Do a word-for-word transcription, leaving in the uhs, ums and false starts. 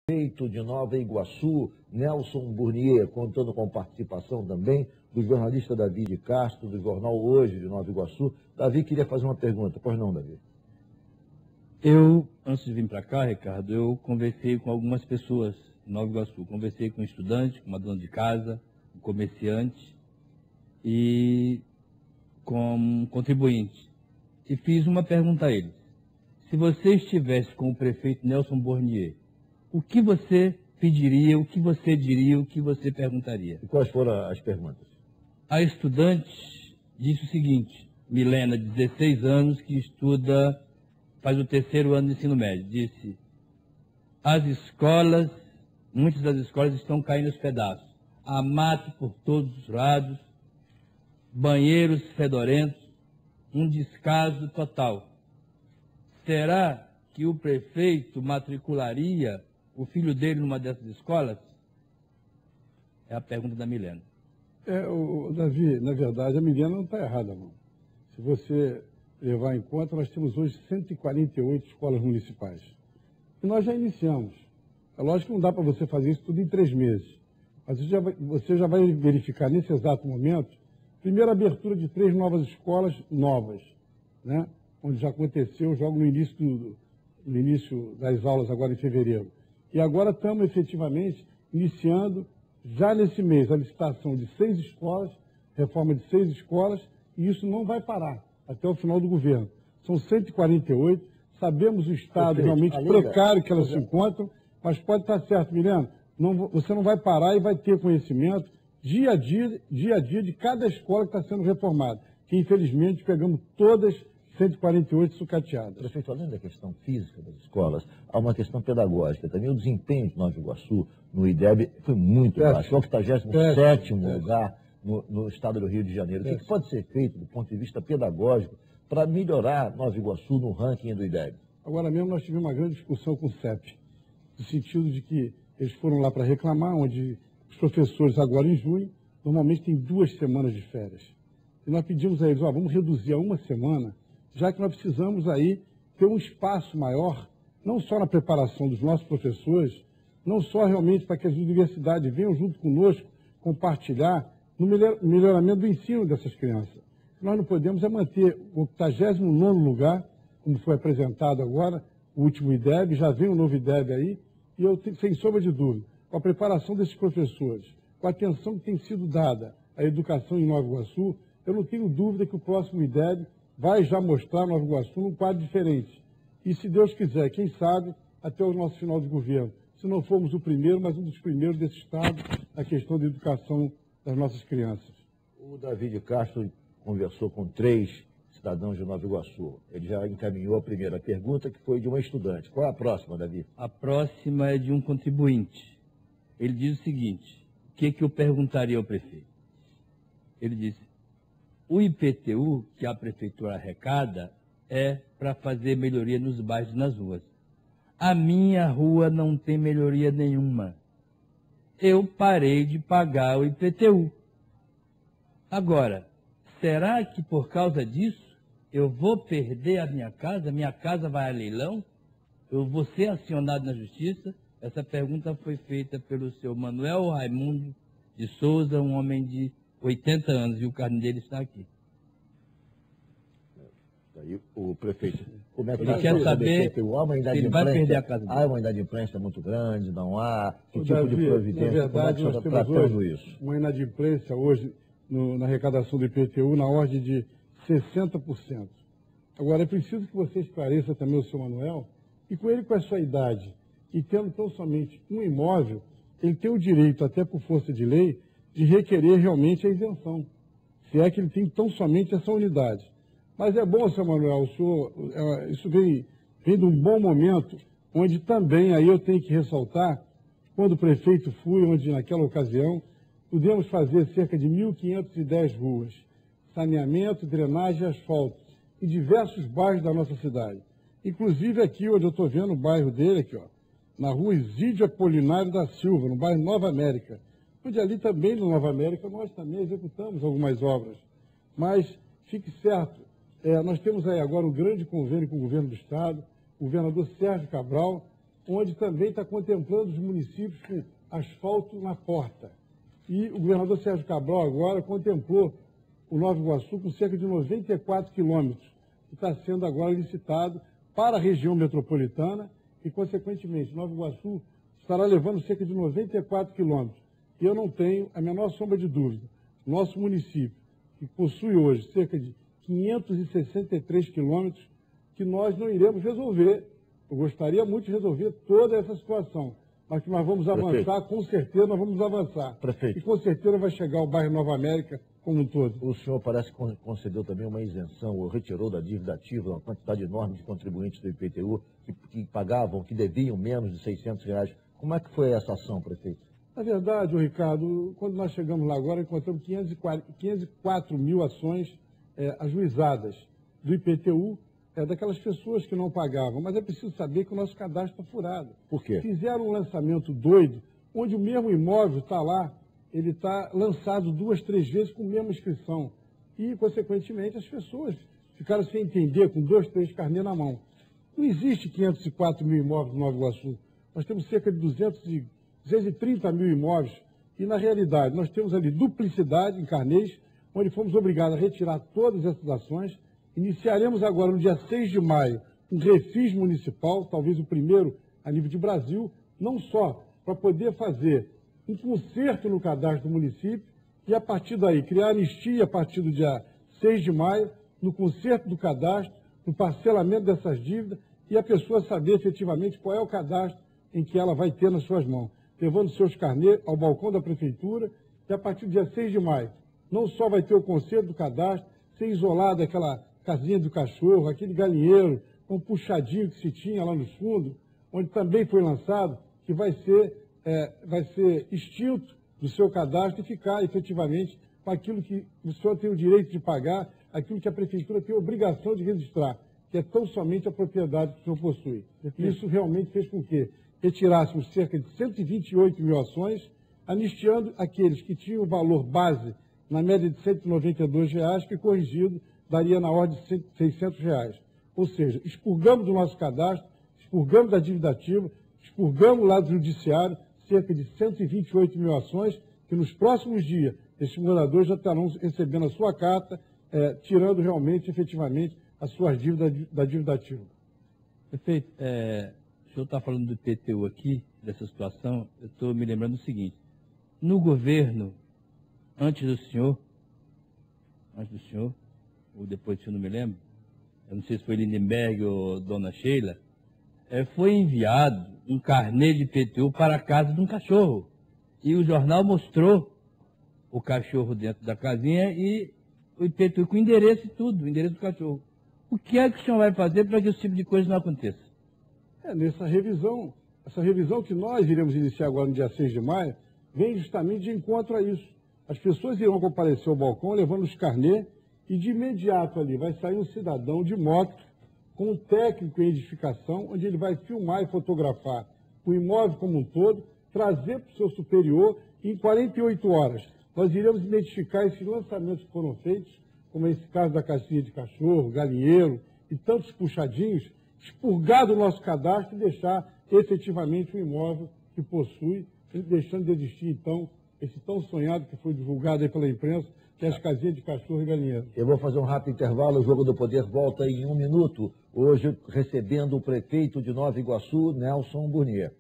Prefeito de Nova Iguaçu, Nelson Burnier, contando com participação também do jornalista Davi de Castro, do jornal Hoje de Nova Iguaçu. Davi queria fazer uma pergunta. Pois não, Davi? Eu, antes de vir para cá, Ricardo, eu conversei com algumas pessoas em Nova Iguaçu. Conversei com um estudante, com uma dona de casa, um comerciante e com um contribuinte. E fiz uma pergunta a eles. Se você estivesse com o prefeito Nelson Burnier, o que você pediria, o que você diria, o que você perguntaria? E quais foram as perguntas? A estudante disse o seguinte, Milena, de dezesseis anos, que estuda, faz o terceiro ano de ensino médio, disse, as escolas, muitas das escolas estão caindo aos pedaços. Há mato por todos os lados, banheiros fedorentos, um descaso total. Será que o prefeito matricularia o filho dele numa dessas escolas? É a pergunta da Milena. É, o, Davi, na verdade, a Milena não está errada, não. Se você levar em conta, nós temos hoje cento e quarenta e oito escolas municipais. E nós já iniciamos. É lógico que não dá para você fazer isso tudo em três meses. Mas você já vai, você já vai verificar nesse exato momento, primeira abertura de três novas escolas novas, né? Onde já aconteceu, jogo no início, do, no início das aulas, agora em fevereiro. E agora estamos efetivamente iniciando, já nesse mês, a licitação de seis escolas, reforma de seis escolas, e isso não vai parar até o final do governo. São cento e quarenta e oito, sabemos o estado Perfeito. realmente Aliga. precário que elas se encontram, mas pode estar certo, Milena, não, você não vai parar e vai ter conhecimento dia a dia, dia a dia de cada escola que está sendo reformada, que infelizmente pegamos todas cento e quarenta e oito sucateadas. Prefeito, além da questão física das escolas, há uma questão pedagógica também. O desempenho de Nova Iguaçu no I D E B foi muito Péssimo. baixo, o octagésimo sétimo lugar no, no estado do Rio de Janeiro. Péssimo. O que pode ser feito do ponto de vista pedagógico para melhorar Nova Iguaçu no ranking do I D E B? Agora mesmo nós tivemos uma grande discussão com o C E P, no sentido de que eles foram lá para reclamar, onde os professores agora em junho, normalmente têm duas semanas de férias. E nós pedimos a eles, ó, vamos reduzir a uma semana, já que nós precisamos aí ter um espaço maior, não só na preparação dos nossos professores, não só realmente para que as universidades venham junto conosco compartilhar no melhoramento do ensino dessas crianças. Nós não podemos é manter o octagésimo nono lugar, como foi apresentado agora, o último I D E B, já vem um novo I D E B aí, e eu, sem sombra de dúvida, com a preparação desses professores, com a atenção que tem sido dada à educação em Nova Iguaçu, eu não tenho dúvida que o próximo I D E B vai já mostrar Nova Iguaçu num quadro diferente. E se Deus quiser, quem sabe, até o nosso final de governo, se não formos o primeiro, mas um dos primeiros desse Estado, na questão da educação das nossas crianças. O Davi de Castro conversou com três cidadãos de Nova Iguaçu. Ele já encaminhou a primeira pergunta, que foi de uma estudante. Qual é a próxima, Davi? A próxima é de um contribuinte. Ele diz o seguinte, o que, que eu perguntaria ao prefeito? Ele disse, o I P T U, que a prefeitura arrecada, é para fazer melhoria nos bairros e nas ruas. A minha rua não tem melhoria nenhuma. Eu parei de pagar o I P T U. Agora, será que por causa disso eu vou perder a minha casa? Minha casa vai a leilão? Eu vou ser acionado na justiça? Essa pergunta foi feita pelo seu Manuel Raimundo de Souza, um homem de oitenta anos, e o carne dele está aqui. Aí o prefeito, como é que ele tá quer saber se ele vai perder a casa dele. Há uma inadimplência muito grande, não há? Que o tipo Davi, de providência? Na verdade, como é nós que está temos tratando hoje isso? uma inadimplência hoje no, na arrecadação do I P T U na ordem de sessenta por cento. Agora, é preciso que você esclareça também o seu Manuel, e com ele com a sua idade, e tendo tão somente um imóvel, ele tem o direito, até por força de lei, de requerer realmente a isenção, se é que ele tem tão somente essa unidade. Mas é bom, seu Manuel, o senhor, é, isso vem, vem de um bom momento, onde também, aí eu tenho que ressaltar, quando o prefeito fui, onde naquela ocasião, pudemos fazer cerca de mil quinhentas e dez ruas, saneamento, drenagem e asfalto, em diversos bairros da nossa cidade. Inclusive aqui, onde eu estou vendo o bairro dele, aqui, ó, na rua Isídio Apolinário da Silva, no bairro Nova América, onde ali também, no Nova América, nós também executamos algumas obras. Mas, fique certo, é, nós temos aí agora um grande convênio com o governo do Estado, o governador Sérgio Cabral, onde também está contemplando os municípios com asfalto na porta. E o governador Sérgio Cabral agora contemplou o Nova Iguaçu com cerca de noventa e quatro quilômetros, que está sendo agora licitado para a região metropolitana e, consequentemente, Nova Iguaçu estará levando cerca de noventa e quatro quilômetros. E eu não tenho a menor sombra de dúvida. Nosso município, que possui hoje cerca de quinhentos e sessenta e três quilômetros, que nós não iremos resolver. Eu gostaria muito de resolver toda essa situação, mas que nós vamos avançar, Prefeito. com certeza nós vamos avançar. Prefeito. E com certeza vai chegar ao bairro Nova América como um todo. O senhor parece que concedeu também uma isenção, ou retirou da dívida ativa uma quantidade enorme de contribuintes do I P T U que, que pagavam, que deviam menos de seiscentos reais. Como é que foi essa ação, prefeito? Na verdade, Ricardo, quando nós chegamos lá agora, encontramos quinhentos e quatro mil ações é, ajuizadas do I P T U, é, daquelas pessoas que não pagavam. Mas é preciso saber que o nosso cadastro está furado. Por quê? Fizeram um lançamento doido, onde o mesmo imóvel está lá, ele está lançado duas, três vezes com a mesma inscrição. E, consequentemente, as pessoas ficaram sem entender, com dois, três carnês na mão. Não existe quinhentos e quatro mil imóveis no Nova Iguaçu. Nós temos cerca de duzentos e trinta mil imóveis. E, na realidade, nós temos ali duplicidade em carnês, onde fomos obrigados a retirar todas essas ações. Iniciaremos agora, no dia seis de maio, um refis municipal, talvez o primeiro a nível de Brasil, não só para poder fazer um conserto no cadastro do município e, a partir daí, criar anistia a partir do dia seis de maio, no conserto do cadastro, no parcelamento dessas dívidas e a pessoa saber efetivamente qual é o cadastro em que ela vai ter nas suas mãos, levando seus carnês ao balcão da prefeitura e, a partir do dia seis de maio, não só vai ter o conserto do cadastro, ser isolada aquela casinha do cachorro, aquele galinheiro, um puxadinho que se tinha lá no fundo, onde também foi lançado, que vai ser, é, vai ser extinto do seu cadastro e ficar efetivamente com aquilo que o senhor tem o direito de pagar, aquilo que a prefeitura tem a obrigação de registrar, que é tão somente a propriedade que o senhor possui. Isso realmente fez com que retirássemos cerca de cento e vinte e oito mil ações, anistiando aqueles que tinham o valor base na média de cento e noventa e dois reais, que corrigido daria na ordem de seiscentos reais. Ou seja, expurgamos do nosso cadastro, expurgamos da dívida ativa, expurgamos lá do judiciário cerca de cento e vinte e oito mil ações, que nos próximos dias esses moradores já estarão recebendo a sua carta, é, tirando realmente, efetivamente, as suas dívidas da dívida ativa. Prefeito, é, o senhor está falando do I P T U aqui, dessa situação, eu estou me lembrando do seguinte, no governo, antes do senhor, antes do senhor, ou depois do senhor não me lembro, eu não sei se foi Lindenberg ou Dona Sheila, é, foi enviado um carnê de I P T U para a casa de um cachorro. E o jornal mostrou o cachorro dentro da casinha e o I P T U com o endereço e tudo, o endereço do cachorro. O que é que o senhor vai fazer para que esse tipo de coisa não aconteça? É, nessa revisão, essa revisão que nós iremos iniciar agora no dia seis de maio, vem justamente de encontro a isso. As pessoas irão comparecer ao balcão levando os carnês e de imediato ali vai sair um cidadão de moto com um técnico em edificação, onde ele vai filmar e fotografar o imóvel como um todo, trazer para o seu superior e em quarenta e oito horas nós iremos identificar esses lançamentos que foram feitos, como esse caso da caixinha de cachorro, galinheiro e tantos puxadinhos, expurgar do nosso cadastro e deixar efetivamente o imóvel que possui, deixando de existir, então, esse tão sonhado que foi divulgado aí pela imprensa, que é as casinhas de cachorro e galinheiro. Eu vou fazer um rápido intervalo, o Jogo do Poder volta em um minuto, hoje recebendo o prefeito de Nova Iguaçu, Nelson Burnier.